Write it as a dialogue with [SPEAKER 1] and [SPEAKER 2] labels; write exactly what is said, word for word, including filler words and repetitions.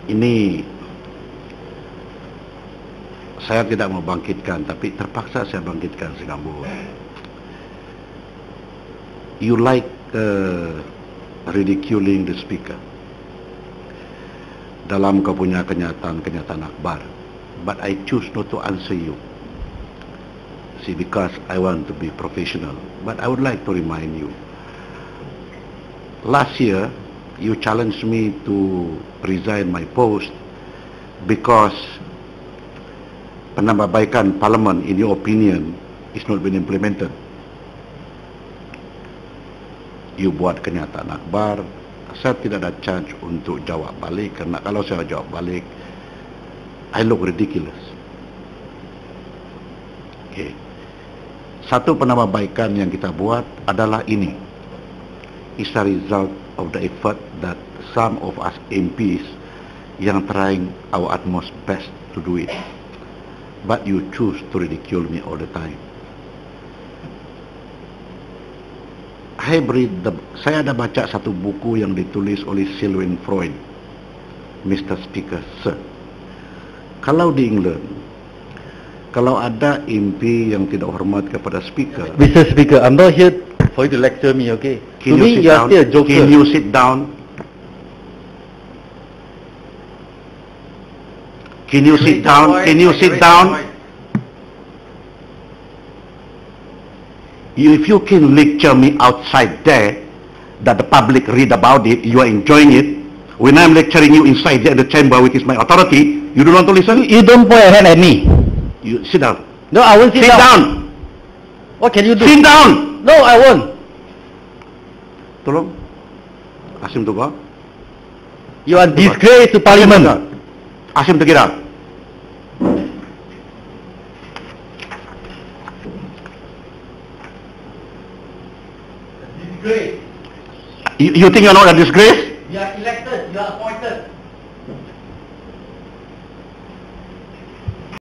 [SPEAKER 1] ini saya tidak mau bangkitkan, tapi terpaksa saya bangkitkan Singapura. You like uh, ridiculing the speaker dalam kau punya kenyataan-kenyataan akhbar, but I choose not to answer you. See, because I want to be professional. But I would like to remind you, last year you challenged me to resign my post because penambahbaikan parliament, in your opinion, is not been implemented. You buat kenyataan akhbar, saya tidak ada chance untuk jawab balik, karena kalau saya jawab balik, I look ridiculous. Okay. Satu penambahbaikan yang kita buat adalah ini. It's a result of the effort that some of us M Ps yang trying our utmost best to do it. But you choose to ridicule me all the time. I read the, saya ada baca satu buku yang ditulis oleh Selwyn Freud, Mister Speaker, Sir. Kalau di England, kalau ada M P yang tidak hormat kepada Speaker,
[SPEAKER 2] Mister Speaker, I'm not here for you to lecture me, okay?
[SPEAKER 1] can
[SPEAKER 2] To
[SPEAKER 1] you
[SPEAKER 2] me,
[SPEAKER 1] sit
[SPEAKER 2] you are
[SPEAKER 1] down?
[SPEAKER 2] still a joker.
[SPEAKER 1] Can you sit down? Can you sit down? Can you sit down? You, if you can lecture me outside there, that the public read about it, you are enjoying it. When I'm lecturing you inside there in the chamber, which is my authority, you don't want to listen?
[SPEAKER 2] You don't point a hand at me.
[SPEAKER 1] You sit down.
[SPEAKER 2] No, I won't sit,
[SPEAKER 1] Sit
[SPEAKER 2] down.
[SPEAKER 1] down.
[SPEAKER 2] What can you do?
[SPEAKER 1] Sit down.
[SPEAKER 2] No, I won't.
[SPEAKER 1] Tolong. Ask him to go.
[SPEAKER 2] You are disgrace to Parliament.
[SPEAKER 1] Ask him to get out.
[SPEAKER 2] Disgrace.
[SPEAKER 1] You, you think you're not a disgrace?
[SPEAKER 2] You are elected. You are appointed.